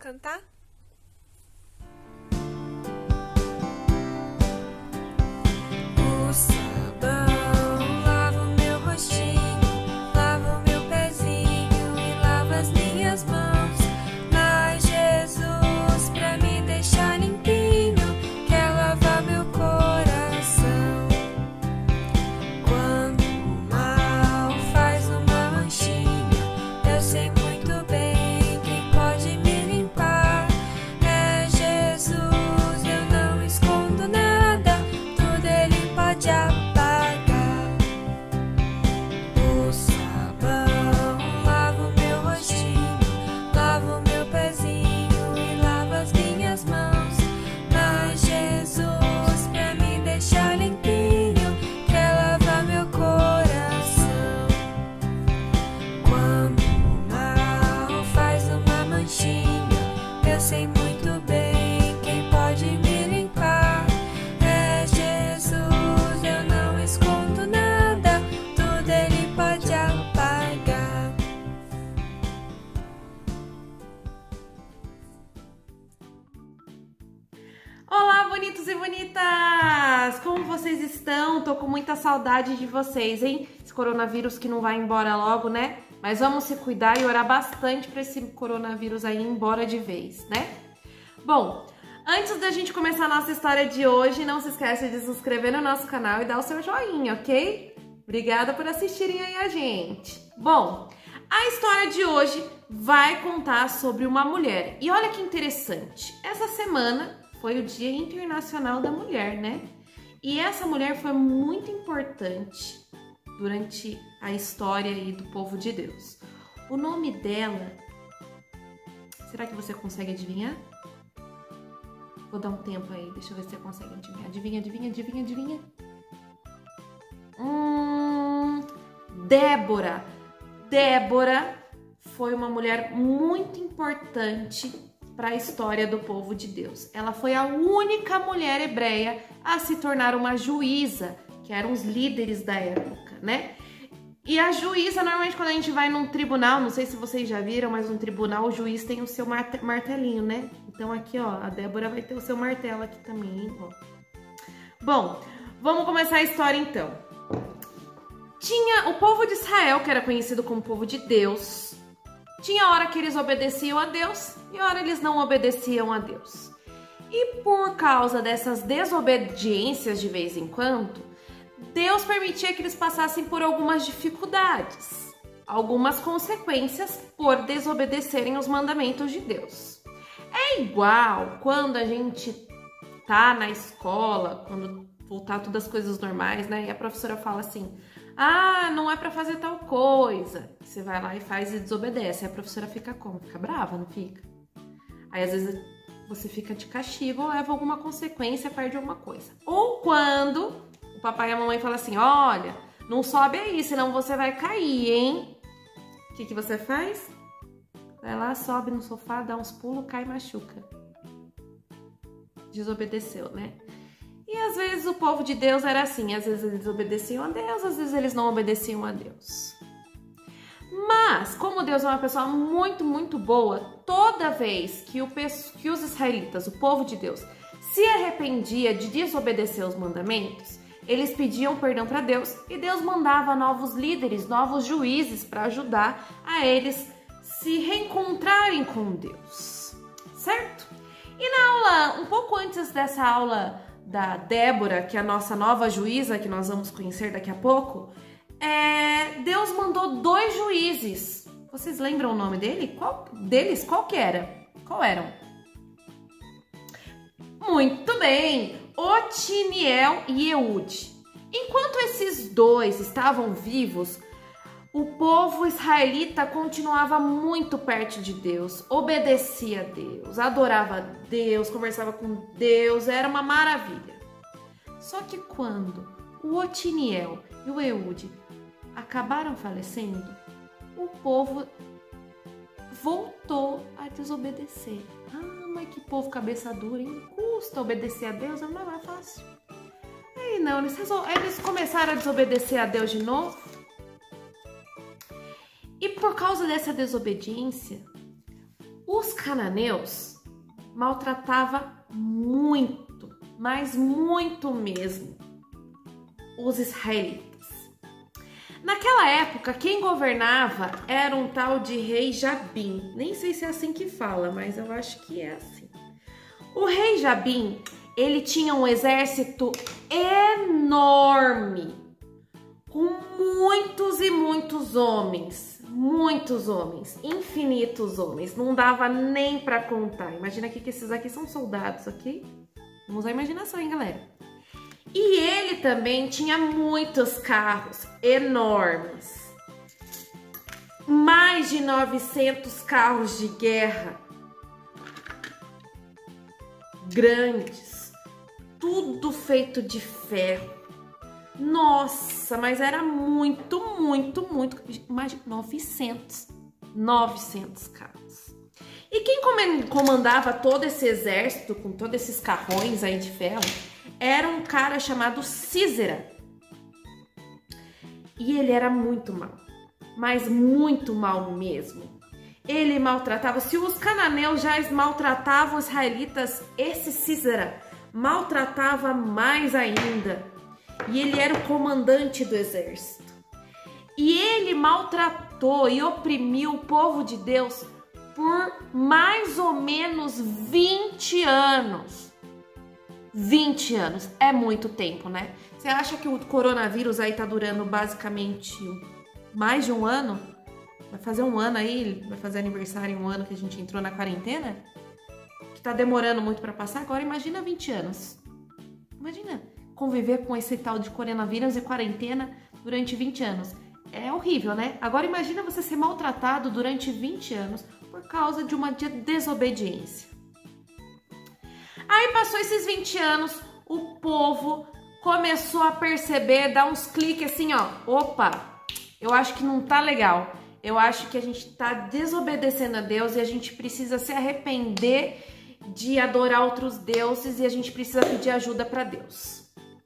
cantar? O sabão lava o meu rostinho, lava o meu pezinho e lava as minhas mãos. Mas Jesus, pra me deixar limpinho, quer lavar meu coração. Quando o mal faz uma manchinha, eu sei muito bem quem pode me limpar. É Jesus, eu não escondo nada, tudo Ele pode apagar. O sabão lava o meu rostinho, lava o meu pezinho e lava as minhas mãos. Mas Jesus, pra me deixar limpinho, quer lavar meu coração. Quando o mal faz uma manchinha, eu sei muito bem quem pode me limpar. É Jesus, eu não escondo nada, tudo Ele pode apagar. Olá, bonitos e bonitas! Como vocês estão? Tô com muita saudade de vocês, hein? Esse coronavírus que não vai embora logo, né? Mas vamos se cuidar e orar bastante para esse coronavírus aí ir embora de vez, né? Bom, antes da gente começar a nossa história de hoje, não se esqueça de se inscrever no nosso canal e dar o seu joinha, ok? Obrigada por assistirem aí a gente. Bom, a história de hoje vai contar sobre uma mulher. E olha que interessante, essa semana foi o Dia Internacional da Mulher, né? E essa mulher foi muito importante durante a história aí do povo de Deus. O nome dela, será que você consegue adivinhar? Vou dar um tempo aí, deixa eu ver se você consegue adivinhar. Adivinha, adivinha, adivinha, adivinha. Débora. Débora foi uma mulher muito importante para a história do povo de Deus. Ela foi a única mulher hebreia a se tornar uma juíza, que eram os líderes da época, né? E a juíza, normalmente quando a gente vai num tribunal, não sei se vocês já viram, mas no tribunal o juiz tem o seu martelinho, né? Então aqui, ó, a Débora vai ter o seu martelo aqui também, hein? Ó. Bom, vamos começar a história então. Tinha o povo de Israel, que era conhecido como povo de Deus. Tinha hora que eles obedeciam a Deus e hora eles não obedeciam a Deus. E por causa dessas desobediências de vez em quando, Deus permitia que eles passassem por algumas dificuldades, algumas consequências por desobedecerem os mandamentos de Deus. É igual quando a gente tá na escola, quando voltar todas as coisas normais, né? E a professora fala assim: ah, não é pra fazer tal coisa. Você vai lá e faz e desobedece. Aí a professora fica como? Fica brava, não fica? Aí às vezes você fica de castigo ou leva alguma consequência, perde alguma coisa. Ou quando o papai e a mamãe falam assim: olha, não sobe aí, senão você vai cair, hein? O que você faz? Vai lá, sobe no sofá, dá uns pulos, cai e machuca. Desobedeceu, né? E às vezes o povo de Deus era assim, às vezes eles obedeciam a Deus, às vezes eles não obedeciam a Deus. Mas, como Deus é uma pessoa muito, muito boa, toda vez que os israelitas, o povo de Deus, se arrependia de desobedecer os mandamentos, eles pediam perdão para Deus e Deus mandava novos líderes, novos juízes para ajudar a eles se reencontrarem com Deus, certo? E na aula, um pouco antes dessa aula da Débora, que é a nossa nova juíza, que nós vamos conhecer daqui a pouco, Deus mandou 2 juízes. Vocês lembram o nome dele? Qual que era? Qual eram? Muito bem! Otiniel e Eude. Enquanto esses 2 estavam vivos, o povo israelita continuava muito perto de Deus, obedecia a Deus, adorava a Deus, conversava com Deus, era uma maravilha. Só que quando o Otiniel e o Eude acabaram falecendo, o povo voltou a desobedecer. Ah, mas que povo cabeça dura, hein? Custa obedecer a Deus, não é fácil. Aí não, eles começaram a desobedecer a Deus de novo. E por causa dessa desobediência, Os cananeus maltratavam muito, mas muito mesmo, os israelitas. Naquela época, quem governava era um tal de rei Jabim. Nem sei se é assim que fala, mas eu acho que é assim. O rei Jabim, ele tinha um exército enorme, com muitos e muitos homens, infinitos homens, não dava nem para contar. Imagina que esses aqui são soldados, ok? Vamos usar a imaginação, hein, galera? E ele também tinha muitos carros enormes, mais de 900 carros de guerra, grandes, tudo feito de ferro. Nossa, mas era muito, mais de 900 carros. E quem comandava todo esse exército, com todos esses carrões aí de ferro, era um cara chamado Císera. E ele era muito mal, mas muito mal mesmo. Ele maltratava, se os cananeus já maltratavam os israelitas, esse Císera maltratava mais ainda. E ele era o comandante do exército. E ele maltratou e oprimiu o povo de Deus por mais ou menos 20 anos. 20 anos é muito tempo, né? Você acha que o coronavírus aí tá durando basicamente mais de um ano? Vai fazer um ano aí, vai fazer aniversário em um ano que a gente entrou na quarentena? Que tá demorando muito para passar. Agora imagina 20 anos. Imagina conviver com esse tal de coronavírus e quarentena durante 20 anos. É horrível, né? Agora imagina você ser maltratado durante 20 anos por causa de uma desobediência. Aí passou esses 20 anos, o povo começou a perceber, dar uns cliques assim, ó. Opa, eu acho que não tá legal. Eu acho que a gente tá desobedecendo a Deus e a gente precisa se arrepender de adorar outros deuses e a gente precisa pedir ajuda para Deus.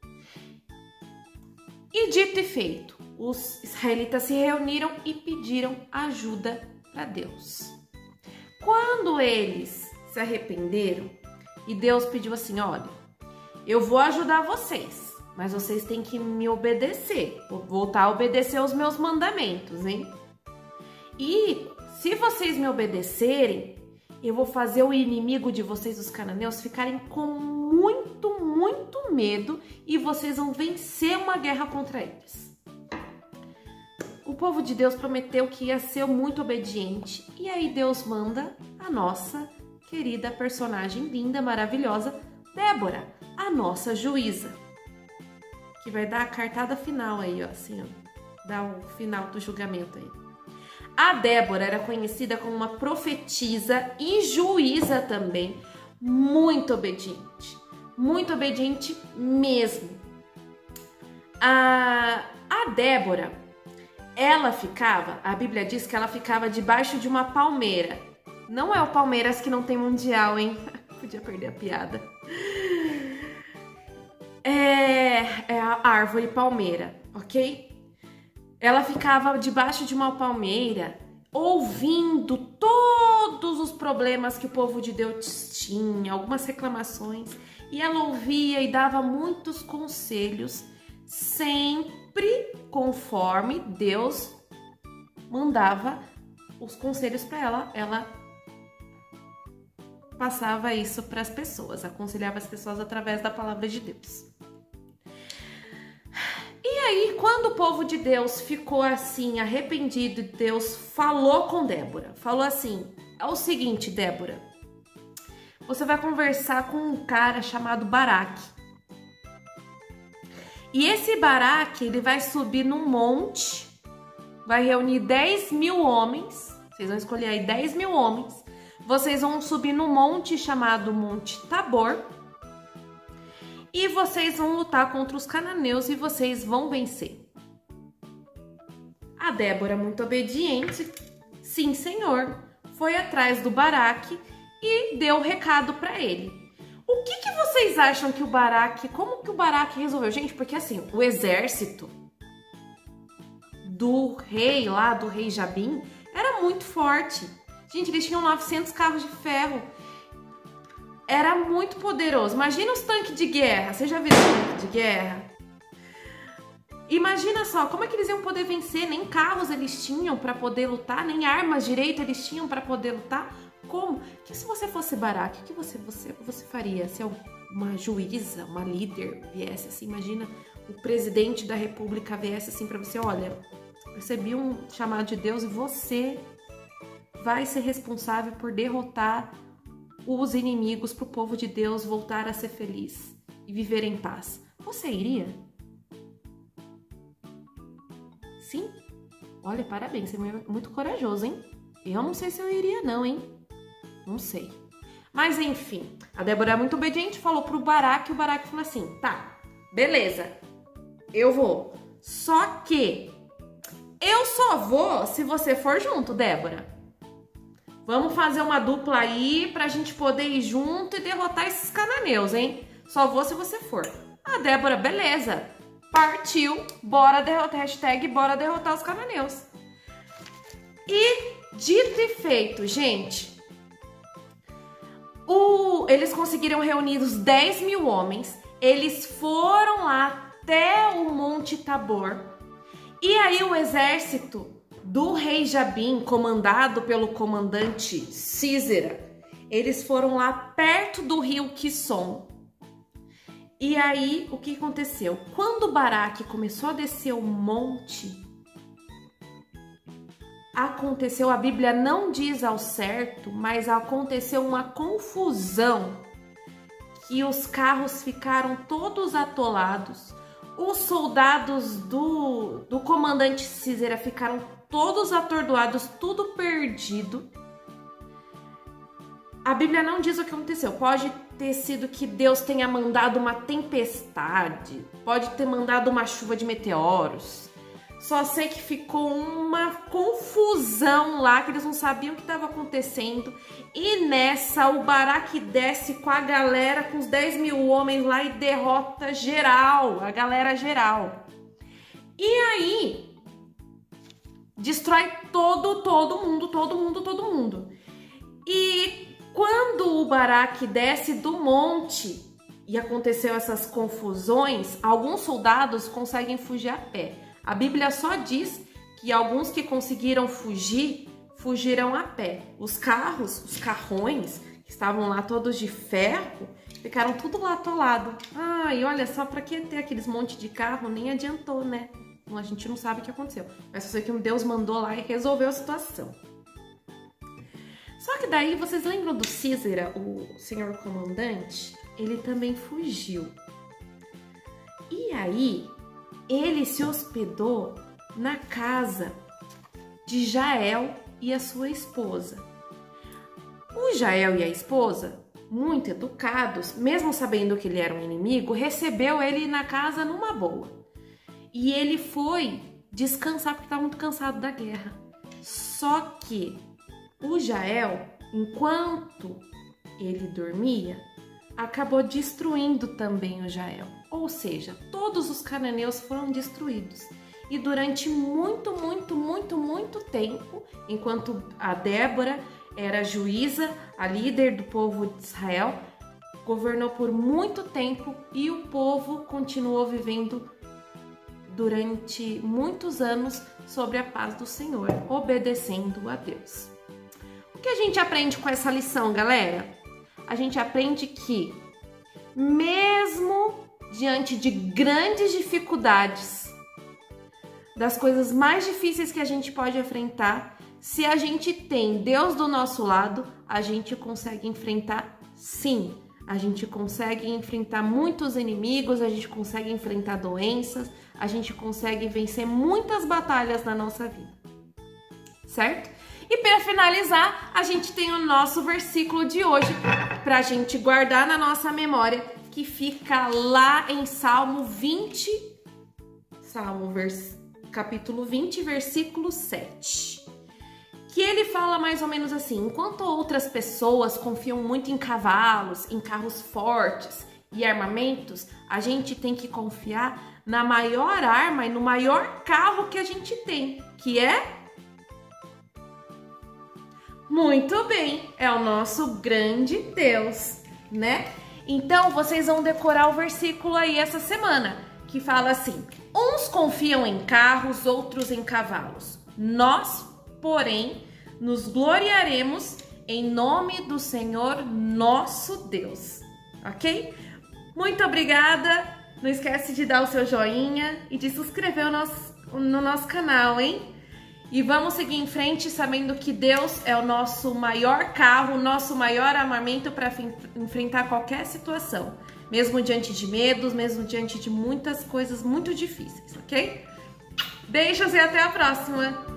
E dito e feito, os israelitas se reuniram e pediram ajuda para Deus. Quando eles se arrependeram, e Deus pediu assim, olha, eu vou ajudar vocês, mas vocês têm que me obedecer, vou voltar a obedecer os meus mandamentos, hein? E se vocês me obedecerem, eu vou fazer o inimigo de vocês, os cananeus, ficarem com muito medo e vocês vão vencer uma guerra contra eles. O povo de Deus prometeu que ia ser muito obediente e aí Deus manda a nossa querida personagem linda, maravilhosa, Débora, a nossa juíza, que vai dar a cartada final aí, ó, assim, ó, dar o final do julgamento aí. A Débora era conhecida como uma profetisa e juíza também, muito obediente mesmo. A Débora, ela ficava, a Bíblia diz que ela ficava debaixo de uma palmeira. Não é o Palmeiras que não tem mundial, hein? Podia perder a piada. É a árvore palmeira, ok? Ela ficava debaixo de uma palmeira, ouvindo todos os problemas que o povo de Deus tinha, algumas reclamações, e ela ouvia e dava muitos conselhos, sempre conforme Deus mandava os conselhos para ela. Ela passava isso para as pessoas, aconselhava as pessoas através da palavra de Deus. E aí, quando o povo de Deus ficou assim, arrependido, Deus falou com Débora. Falou assim, é o seguinte, Débora, você vai conversar com um cara chamado Baraque. E esse Baraque, ele vai subir num monte, vai reunir 10.000 homens, vocês vão escolher aí 10.000 homens, vocês vão subir num monte chamado Monte Tabor, e vocês vão lutar contra os cananeus e vocês vão vencer. A Débora, muito obediente, sim, senhor, foi atrás do Baraque e deu o recado para ele. O que vocês acham que o Baraque, como que o Baraque resolveu? Gente, porque assim, o exército do rei lá, do rei Jabim, era muito forte. Gente, eles tinham 900 carros de ferro. Era muito poderoso. Imagina os tanques de guerra. Você já viu tanque de guerra? Imagina só, como é que eles iam poder vencer? Nem carros eles tinham para poder lutar, nem armas direito eles tinham para poder lutar. Como? Que se você fosse Baraque, o que você faria? Se uma juíza, uma líder viesse assim, imagina o presidente da república viesse assim para você, olha, recebi um chamado de Deus e você vai ser responsável por derrotar os inimigos para o povo de Deus voltar a ser feliz e viver em paz. Você iria? Sim? Olha, parabéns, você é muito corajoso, hein? Eu não sei se eu iria não, hein? Não sei. Mas enfim, a Débora é muito obediente, falou pro Baraque, e o Baraque falou assim, tá, beleza, eu vou. Só que eu só vou se você for junto, Débora. Vamos fazer uma dupla aí pra gente poder ir junto e derrotar esses cananeus, hein? Só vou se você for. A Débora, beleza. Partiu, bora derrotar, hashtag bora derrotar os cananeus. E dito e feito, gente. Eles conseguiram reunir os 10 mil homens. Eles foram lá até o Monte Tabor. E aí o exército do rei Jabim, comandado pelo comandante Sísera, eles foram lá perto do rio Quisson. E aí, o que aconteceu? Quando Baraque começou a descer o monte, aconteceu, a Bíblia não diz ao certo, mas aconteceu uma confusão, que os carros ficaram todos atolados, os soldados do comandante Sísera ficaram todos atordoados, tudo perdido. A Bíblia não diz o que aconteceu. Pode ter sido que Deus tenha mandado uma tempestade, pode ter mandado uma chuva de meteoros. Só sei que ficou uma confusão lá, que eles não sabiam o que estava acontecendo. E nessa, o Baraque desce com a galera, com os 10 mil homens lá e derrota geral, a galera geral. E aí, destrói todo mundo. E quando o Baraque desce do monte e aconteceu essas confusões, alguns soldados conseguem fugir a pé. A Bíblia só diz que alguns que conseguiram fugir, fugiram a pé. Os carros, os carrões, que estavam lá todos de ferro, ficaram tudo lá atolado. Ah, e olha só, pra que ter aqueles monte de carro, nem adiantou, né? A gente não sabe o que aconteceu. Mas eu sei que Deus mandou lá e resolveu a situação. Só que daí, vocês lembram do Sísera, o senhor comandante? Ele também fugiu. E aí, ele se hospedou na casa de Jael e a sua esposa. O Jael e a esposa, muito educados, mesmo sabendo que ele era um inimigo, recebeu ele na casa numa boa. E ele foi descansar porque estava muito cansado da guerra. Só que o Jael, enquanto ele dormia, acabou destruindo também o Jael. Ou seja, todos os cananeus foram destruídos. E durante muito tempo, enquanto a Débora era juíza, a líder do povo de Israel, governou por muito tempo e o povo continuou vivendo durante muitos anos sobre a paz do Senhor, obedecendo a Deus. O que a gente aprende com essa lição, galera? A gente aprende que, mesmo diante de grandes dificuldades, das coisas mais difíceis que a gente pode enfrentar, se a gente tem Deus do nosso lado, a gente consegue enfrentar, sim. A gente consegue enfrentar muitos inimigos, a gente consegue enfrentar doenças, a gente consegue vencer muitas batalhas na nossa vida, certo? E para finalizar, a gente tem o nosso versículo de hoje para a gente guardar na nossa memória, que fica lá em Salmo 20, capítulo 20, versículo 7. Que ele fala mais ou menos assim: enquanto outras pessoas confiam muito em cavalos, em carros fortes e armamentos, a gente tem que confiar na maior arma e no maior carro que a gente tem, que é Muito bem, é o nosso grande Deus, né? Então, vocês vão decorar o versículo aí essa semana, que fala assim: uns confiam em carros, outros em cavalos. Nós, porém, nos gloriaremos em nome do Senhor nosso Deus, ok? Muito obrigada, não esquece de dar o seu joinha e de se inscrever no nosso canal, hein? E vamos seguir em frente sabendo que Deus é o nosso maior carro, o nosso maior armamento para enfrentar qualquer situação, mesmo diante de medos, mesmo diante de muitas coisas muito difíceis, ok? Beijos e até a próxima!